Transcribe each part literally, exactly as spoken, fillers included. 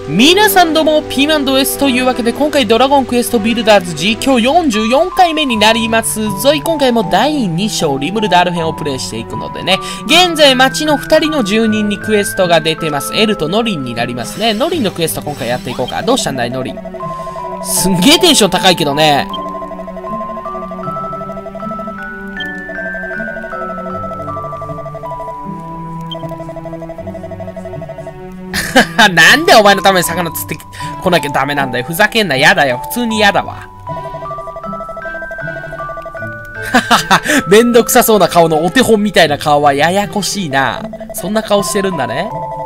皆さんどうも、ピーマンド S というわけで、今回ドラゴンクエストビルダーズ G、今日よんじゅうよんかいめになりますぞい。今回もだいに章リムルダール編をプレイしていくのでね、現在街のふたりの住人にクエストが出てます。エルとノリンになりますね。ノリンのクエスト今回やっていこうか。どうしたんだい、ノリン。すんげえテンション高いけどね。なんでお前のために魚釣ってこなきゃダメなんだよ。ふざけんな。やだよ。普通にやだわ。めんどくさそうな顔のお手本みたいな顔はややこしいな。そんな顔してるんだね。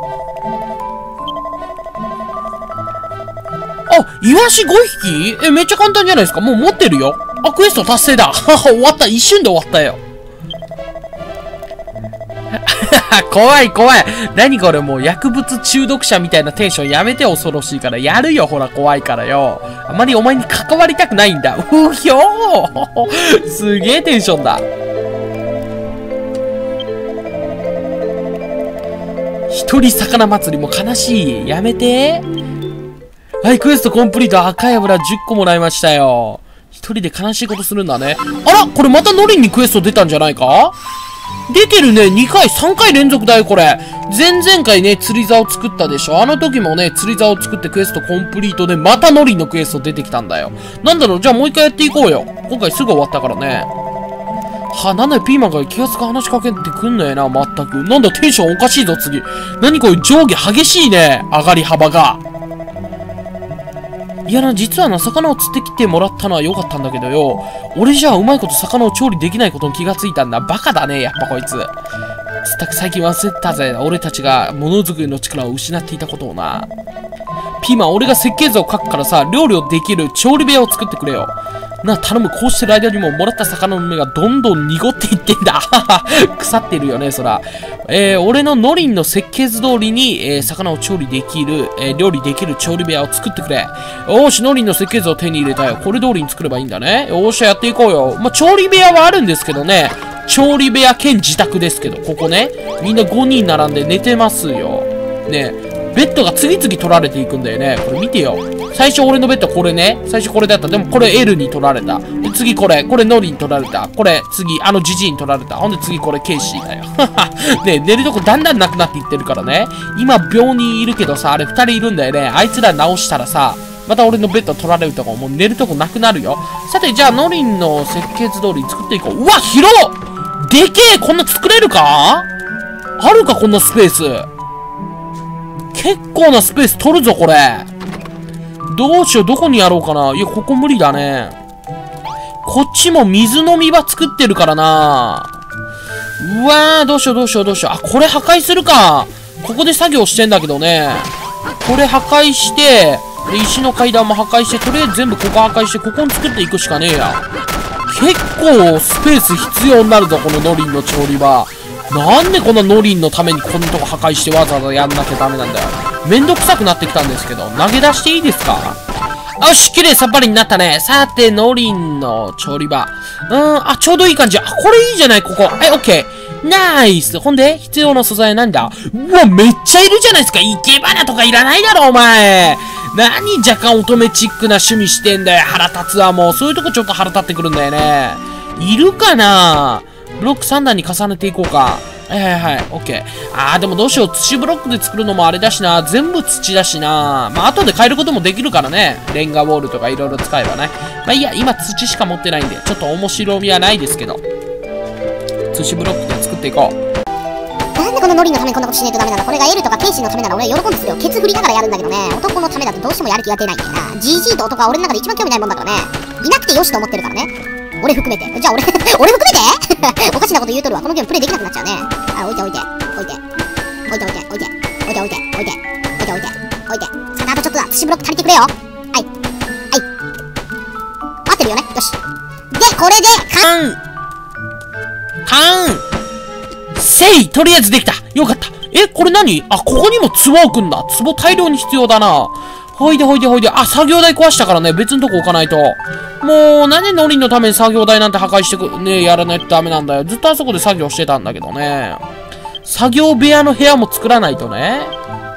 あ、イワシごひき？え、めっちゃ簡単じゃないですか。もう持ってるよ。あ、クエスト達成だ。終わった。一瞬で終わったよ。怖い怖い。何これ、もう薬物中毒者みたいなテンションやめて。恐ろしいからやるよ。ほら怖いからよ。あまりお前に関わりたくないんだ。うひょーすげえテンションだ。一人魚祭りも悲しい。やめて。はい、クエストコンプリート。赤い油じゅっこもらいましたよ。一人で悲しいことするんだね。あら、これまたノリンにクエスト出たんじゃないか？出てるね。にかい、さんかい連続だよ、これ。前々回ね、釣り竿を作ったでしょ。あの時もね、釣り竿を作ってクエストコンプリートで、またノリンのクエスト出てきたんだよ。なんだろう、じゃあもう一回やっていこうよ。今回すぐ終わったからね。は、なんだよ、ピーマンが気がつか話しかけてくんないな、まったく。なんだ、テンションおかしいぞ、次。何これ、上下激しいね。上がり幅が。いやな、実はな、魚を釣ってきてもらったのは良かったんだけどよ。俺じゃあうまいこと魚を調理できないことに気がついたんだ。バカだね、やっぱこいつ。つったく最近忘れたぜ。俺たちがものづくりの力を失っていたことをな。ピーマン、俺が設計図を書くからさ、料理をできる調理部屋を作ってくれよ。な、頼む。こうしてる間にももらった魚の目がどんどん濁っていってんだ。腐ってるよね、そら。えー、俺のノリンの設計図通りに、えー、魚を調理できる、えー、料理できる調理部屋を作ってくれ。よーし、ノリンの設計図を手に入れたよ。これ通りに作ればいいんだね。よーし、やっていこうよ。まあ、調理部屋はあるんですけどね。調理部屋兼自宅ですけど、ここね。みんなごにん並んで寝てますよ。ね、ベッドが次々取られていくんだよね。これ見てよ。最初俺のベッドこれね。最初これだった。でもこれ L に取られた。で次これ。これノリに取られた。これ次あのジジイに取られた。ほんで次これケイシーだよ。ね、寝るとこだんだんなくなっていってるからね。今病人いるけどさ、あれふたりいるんだよね。あいつら直したらさ、また俺のベッド取られるとこもう寝るとこなくなるよ。さてじゃあノリンの設計図通りに作っていこう。うわ、広っ！でけえ！こんな作れるか？あるかこんなスペース。結構なスペース取るぞ、これ。どうしよう、どこにやろうかな。いや、ここ無理だね。こっちも水飲み場作ってるからな。うわー、どうしよう、どうしよう、どうしよう。あ、これ破壊するか。ここで作業してんだけどね。これ破壊して、で、石の階段も破壊して、とりあえず全部ここ破壊して、ここに作っていくしかねえや。結構スペース必要になるぞ、このノリンの調理場。なんでこんなノリンのためにこんなとこ破壊してわざわざやんなきゃダメなんだよ。めんどくさくなってきたんですけど、投げ出していいですか？よし、綺麗さっぱりになったね。さて、ノリンの調理場。うーん、あ、ちょうどいい感じ。あ、これいいじゃない、ここ。はい、オッケー。ナイス。ほんで、必要な素材なんだ？うわ、めっちゃいるじゃないですか。生け花とかいらないだろ、お前。何若干乙女チックな趣味してんだよ。腹立つわ、もう。そういうとこちょっと腹立ってくるんだよね。いるかな？ブロックさん段に重ねていこうか。はいはいはい、オッケー。あー、でもどうしよう。土ブロックで作るのもあれだしな。全部土だしな。まあ、後で変えることもできるからね。レンガウォールとかいろいろ使えばね。まあいいや、今土しか持ってないんで、ちょっと面白みはないですけど。土ブロックで作っていこう。 なんでこのノリのためにこんなことしないとダメなんだ。これが L とかケイシーのためなら俺は喜んですよ。ケツ振りながらやるんだけどね。男のためだとどうしてもやる気が出ないんだよな。ジージー と男は俺の中で一番興味ないもんだからね。いなくてよしと思ってるからね。俺含めて。じゃあ俺、俺含めておかしなこと言うとるわ。このゲームプレイできなくなっちゃうね。あ、置いて置いて。置いて。置いて置いて。置いて。置いて置いて。置いて。置いて置いて。置いて。さて、あとちょっとだ。土ブロック足りてくれよ。はい。はい。待ってるよね。よし。で、これで、 カンカンせい！とりあえずできた！よかった。え、これ何？あ、ここにも壺置くんだ。壺大量に必要だな。ほいでほいでほいで。あ、作業台壊したからね。別のとこ置かないと。もう、なんでノリンのために作業台なんて破壊してく、ね、やらないとダメなんだよ。ずっとあそこで作業してたんだけどね。作業部屋の部屋も作らないとね。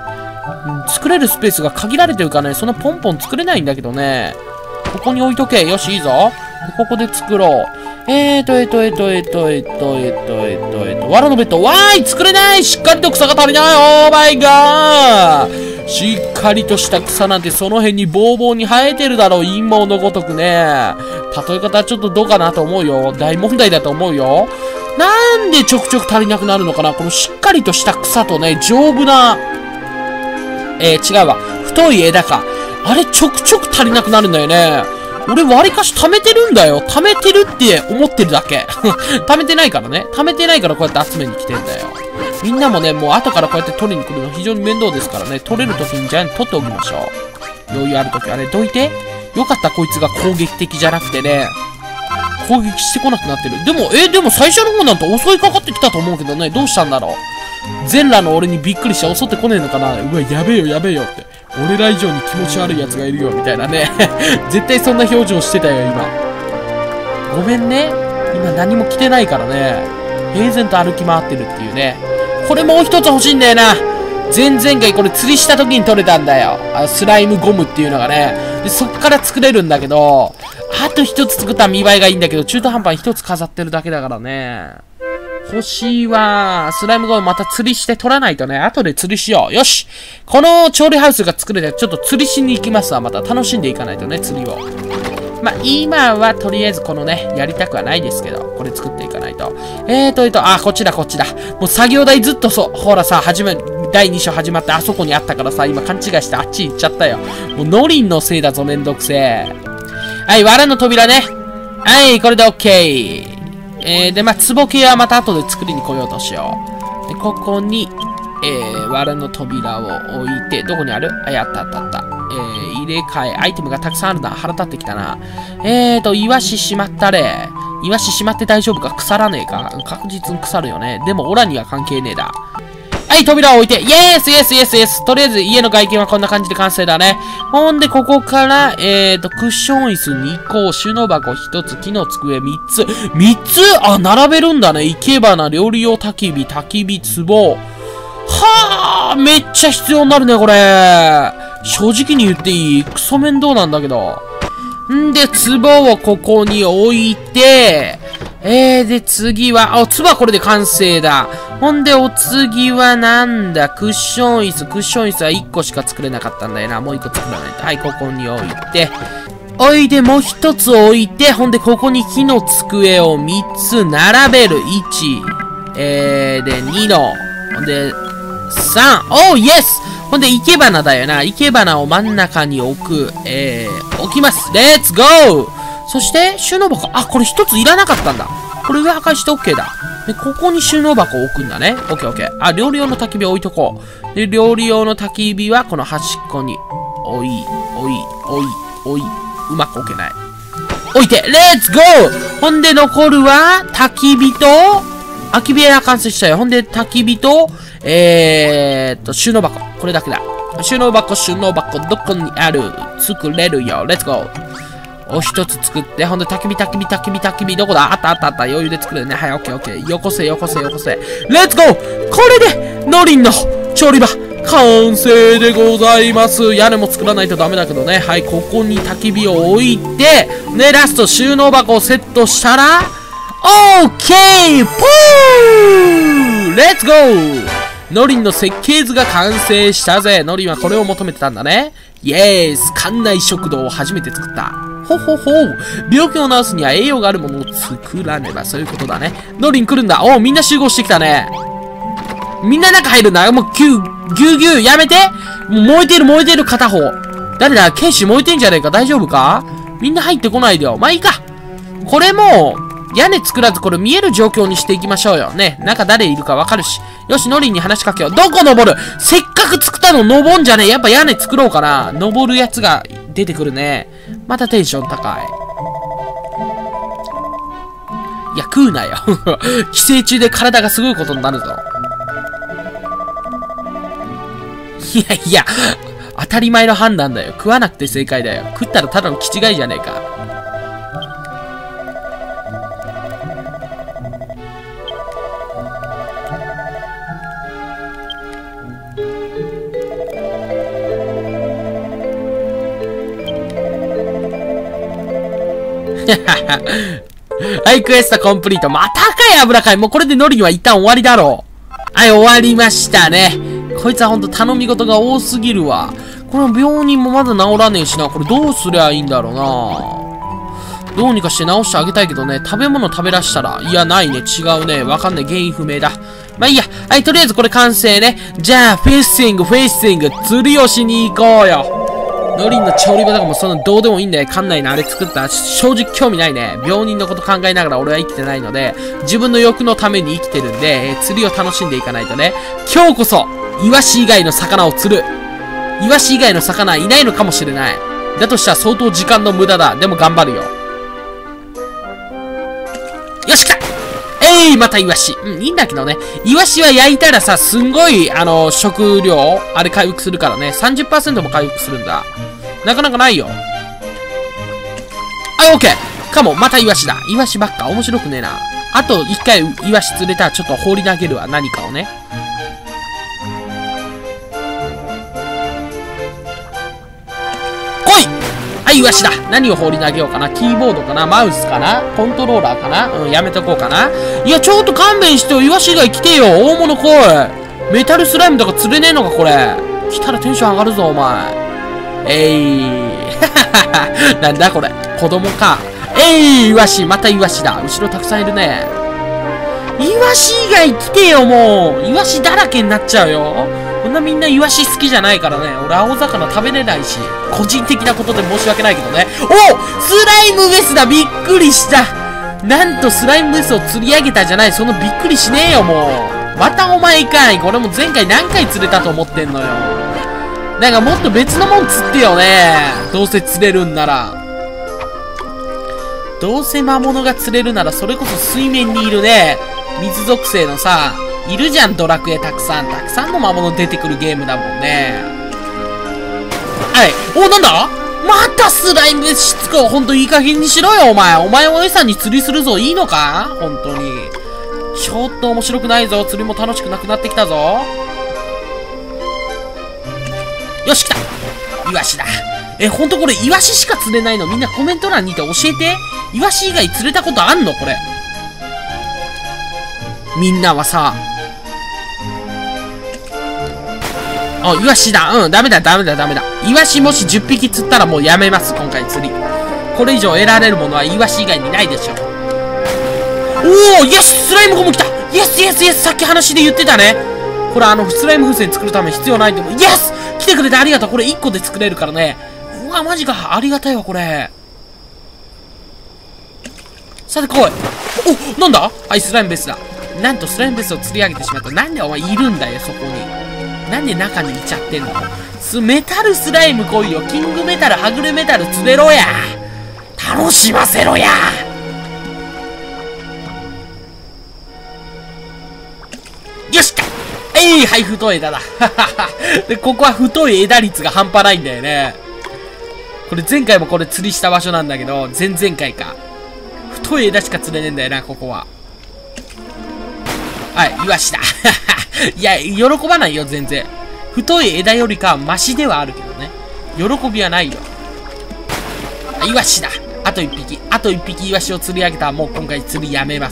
うん、作れるスペースが限られてるからね、そんなポンポン作れないんだけどね。ここに置いとけ。よし、いいぞ。ここで作ろう。えーと、えーと、えーと、えーと、えーと、えーと、えーと、えーと、藁のベッド。わーい作れないしっかりと草が足りないオーマイガーしっかりとした草なんてその辺にボーボーに生えてるだろう。陰謀のごとくね。例え方はちょっとどうかなと思うよ。大問題だと思うよ。なんでちょくちょく足りなくなるのかなこのしっかりとした草とね、丈夫な、えー、違うわ。太い枝か。あれちょくちょく足りなくなるんだよね。俺割かし貯めてるんだよ。貯めてるって思ってるだけ。貯めてないからね。貯めてないからこうやって集めに来てんだよ。みんなもね、もう後からこうやって取りに来るの非常に面倒ですからね。取れるときにじゃあ取っておきましょう。余裕あるときはね、どいて。よかったこいつが攻撃的じゃなくてね。攻撃してこなくなってる。でも、え、でも最初の方なんて襲いかかってきたと思うけどね。どうしたんだろう。全裸の俺にびっくりして襲ってこねえのかな。うわ、やべえよやべえよって。俺ら以上に気持ち悪い奴がいるよ、みたいなね。絶対そんな表情してたよ、今。ごめんね。今何も着てないからね。平然と歩き回ってるっていうね。これもう一つ欲しいんだよな。前々回これ釣りした時に取れたんだよ。あスライムゴムっていうのがね。で、そっから作れるんだけど、あと一つ作ったら見栄えがいいんだけど、中途半端に一つ飾ってるだけだからね。欲しいわ。スライムゴムまた釣りして取らないとね。後で釣りしよう。よし。この調理ハウスが作れて、ちょっと釣りしに行きますわ。また楽しんでいかないとね、釣りを。まあ、今はとりあえずこのね、やりたくはないですけど、これ作っていかないと。えーと、えーと、あ、こっちだ、こっちだ。もう作業台ずっとそう、ほらさ、始め、だいに章始まってあそこにあったからさ、今勘違いしてあっち行っちゃったよ。もうノリンのせいだぞ、めんどくせえ。はい、藁の扉ね。はい、これで OK。えー、で、まあ、壺系はまた後で作りに来ようとしよう。で、ここに、えー、藁の扉を置いて、どこにあるあ、やったあったあった。えー、入れ替え、アイテムがたくさんあるな。腹立ってきたな。えーと、イワシしまったれ。イワシしまって大丈夫か腐らねえか確実に腐るよね。でも、オラには関係ねえだ。はい、扉を置いて、イエースイエスイエスイエスとりあえず家の外見はこんな感じで完成だね。ほんで、ここから、えーと、クッション椅子にこ、収納箱ひとつ、木の机みっつ。みっつあ、並べるんだね。生け花、料理用焚き火、焚き火、壺。はあ、めっちゃ必要になるね、これ。正直に言っていいクソ面倒なんだけど。んで、壺をここに置いて、えー、で、次は、あ、壺はこれで完成だ。ほんで、お次はなんだクッション椅子。クッション椅子はいっこしか作れなかったんだよな。もういっこ作らないと。はい、ここに置いて。おいで、もう一つ置いて、ほんで、ここに木の机をみっつ並べる。いち、えー、で、にの、ほんで、さん、おー、イエスほんで、生け花だよな。生け花を真ん中に置く。えー、置きます。レッツゴーそして、収納箱。あ、これ一ついらなかったんだ。これ上破壊して OK だ。で、ここに収納箱を置くんだね。OK、OK。あ、料理用の焚き火置いとこう。で、料理用の焚き火はこの端っこに、おい、おい、おい、おい。うまく置けない。置いて、レッツゴーほんで残るは、焚き火と、空き部屋が完成したよ。ほんで、焚き火と、えーっと、収納箱。これだけだ。収納箱、収納箱、どこにある作れるよ。レッツゴーお、一つ作って、ほんで、焚き火、焚き火、焚き火、焚き火、どこだあったあったあった。余裕で作れるね。はい、オッケーオッケー。よこせ、よこせ、よこせ。レッツゴーこれで、ノリンの調理場、完成でございます。屋根も作らないとダメだけどね。はい、ここに焚き火を置いて、ね、ラスト収納箱をセットしたら、オーケーポーレッツゴーノリンの設計図が完成したぜ。ノリンはこれを求めてたんだね。イエース館内食堂を初めて作った。ほほほ病気を治すには栄養があるものを作らねば、そういうことだね。ノリン来るんだ。おう、みんな集合してきたね。みんな中入るんだ。もう、ぎゅう、ぎゅうぎゅう、やめてもう燃えてる燃えてる片方。誰だケイシ燃えてんじゃねえか大丈夫かみんな入ってこないでよ。まあいいか。これも、屋根作らずこれ見える状況にしていきましょうよ。ね。中誰いるかわかるし。よし、ノリンに話しかけよう。どこ登るせっかく作ったの登んじゃねえ。やっぱ屋根作ろうかな。登るやつが出てくるね。またテンション高い。いや、食うなよ。寄生虫で体がすごいことになるぞ。いやいや、当たり前の判断だよ。食わなくて正解だよ。食ったらただの気違いじゃねえか。 はい、クエストコンプリート。またかい油かい。もうこれでノリには一旦終わりだろう。はい、終わりましたね。こいつはほんと頼み事が多すぎるわ。この病人もまだ治らねえしな。これどうすりゃいいんだろうな。どうにかして治してあげたいけどね。食べ物食べらしたら。いや、ないね。違うね。わかんない。原因不明だ。まあいいや。はい、とりあえずこれ完成ね。じゃあ、フィッシング、フィッシング、釣りをしに行こうよ。ノリンの調理場とかもそんなどうでもいいんだよ。館内のあれ作ったら正直興味ないね。病人のこと考えながら俺は生きてないので、自分の欲のために生きてるんで、えー、釣りを楽しんでいかないとね。今日こそ、イワシ以外の魚を釣る。イワシ以外の魚はいないのかもしれない。だとしたら相当時間の無駄だ。でも頑張るよ。よし来た！えい、またイワシ。うん、いいんだけどね。イワシは焼いたらさ、すんごい、あの、食料、あれ回復するからね。さんじゅっパーセント も回復するんだ。なかなかないよ。はい、オッケー。かも、またイワシだ。イワシばっか。面白くねえな。あと、一回イワシ釣れたらちょっと放り投げるわ。何かをね。来い！はい、イワシだ。何を放り投げようかな。キーボードかな、マウスかな、コントローラーかな。うん、やめとこうかな。いや、ちょっと勘弁してよ。イワシ以外来てよ。大物来い。メタルスライムとか釣れねえのか、これ。来たらテンション上がるぞ、お前。えい。なんだこれ。子供か。えい、イワシ。またイワシだ。後ろたくさんいるね。イワシ以外来てよ、もう。イワシだらけになっちゃうよ。こんなみんなイワシ好きじゃないからね。俺青魚食べれないし。個人的なことで申し訳ないけどね。お！スライムメスだ！びっくりした！なんとスライムメスを釣り上げたじゃない。そのびっくりしねえよ、もう。またお前かい。これも前回何回釣れたと思ってんのよ。なんかもっと別のもん釣ってよね。どうせ釣れるんなら。どうせ魔物が釣れるならそれこそ水面にいるね。水属性のさ、いるじゃん、ドラクエたくさん。たくさんの魔物出てくるゲームだもんね。はい。お、なんだ？またスライムしつこい。ほんといい加減にしろよ、お前。お前を餌に釣りするぞ。いいのか？ほんとに。ちょっと面白くないぞ。釣りも楽しくなくなってきたぞ。よし、来た！イワシだ。え、ほんとこれ、イワシしか釣れないの？みんなコメント欄にいて教えて。イワシ以外釣れたことあんのこれ。みんなはさ。あ、イワシだ。うん、ダメだ、ダメだ、ダメだ。イワシもしじゅっぴき釣ったらもうやめます、今回釣り。これ以上得られるものはイワシ以外にないでしょ。おお、イエス！スライムゴム来た！イエスイエスイエス！さっき話で言ってたね。これあの、スライム風船作るために必要ないんでも、イエス！来てくれてありがとう。これいっこで作れるからね。うわ、マジか。ありがたいわ、これ。さて来い。お、なんだ？はい、スライムベースだ。なんとスライムベースを釣り上げてしまった。なんでお前いるんだよ、そこに。なんで中にいちゃってんの？スメタルスライム来いよ。キングメタル、ハグレメタル釣れろや。楽しませろや。よしか！えい、はい、太い枝だ。で、ここは太い枝率が半端ないんだよね。これ前回もこれ釣りした場所なんだけど、前々回か。太い枝しか釣れねえんだよな、ここは。はい、イワシだ。いや、喜ばないよ、全然。太い枝よりかはマシではあるけどね。喜びはないよ。イワシだ。あと一匹。あと一匹イワシを釣り上げたらもう今回釣りやめます。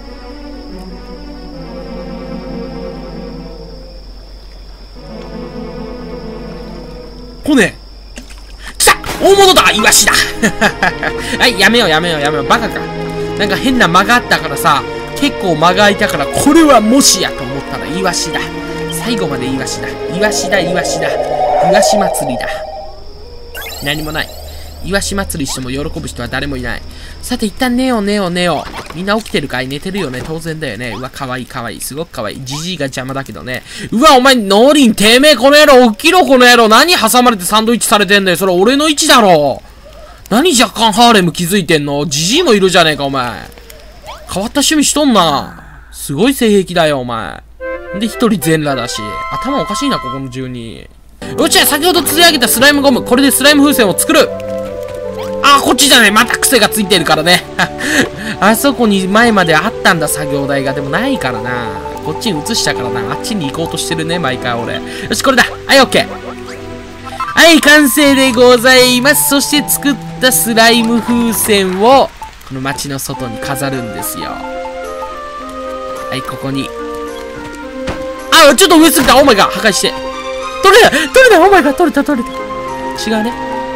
来ねえ。来た！大物だ！イワシだ。はい、やめようやめようやめよう。バカか。なんか変な間があったからさ、結構間が空いたから、これはもしやと思ったらイワシだ。最後までイワシだ。イワシだ、イワシだ。イワシ祭りだ。何もない。イワシ祭りしても喜ぶ人は誰もいない。さて一旦寝よう寝よう寝よう。みんな起きてるかい？寝てるよね。当然だよね。うわ、かわいいかわいい。すごくかわいい。ジジイが邪魔だけどね。うわ、お前、ノーリン、てめえ、この野郎、起きろ、この野郎。何挟まれてサンドイッチされてんだよ。それ俺の位置だろ。何若干ハーレム気づいてんの？ジジイもいるじゃねえか、お前。変わった趣味しとんな。すごい性癖だよ、お前。で、一人全裸だし。頭おかしいな、ここの住人。よっしゃ、先ほど釣り上げたスライムゴム。これでスライム風船を作る。あー、こっちじゃない。また癖がついてるからね。あそこに前まであったんだ、作業台が。でもないからな。こっちに移したからな。あっちに行こうとしてるね、毎回俺。よし、これだ。はい、オッケー。はい、完成でございます。そして作っったスライム風船を、この街の外に飾るんですよ。はい、ここに。あ、ちょっと上すぎた。オーマイガー、破壊して。取れた取れたオーマイガー、取れた取れた。違うね。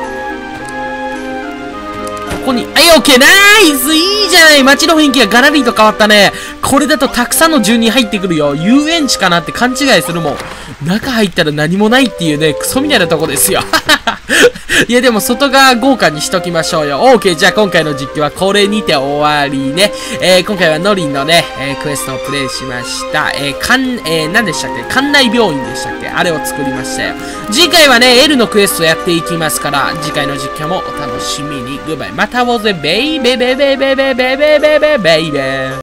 ここに、はい、オッケー、ナイス、いいじゃない。街の雰囲気がガラリと変わったね。これだとたくさんの住人入ってくるよ。遊園地かなって勘違いするもん。中入ったら何もないっていうね、クソみたいなとこですよ。いや、でも外側豪華にしときましょうよ。オーケー、じゃあ今回の実況はこれにて終わりね。えー、今回はノリンのね、えー、クエストをプレイしました。えー、かん、えー、何でしたっけ？館内病院でしたっけ？あれを作りましたよ。次回はね、L のクエストやっていきますから、次回の実況もお楽しみに。グッバイ。また会おうぜ、ベイベベベベベベベベベベイベー。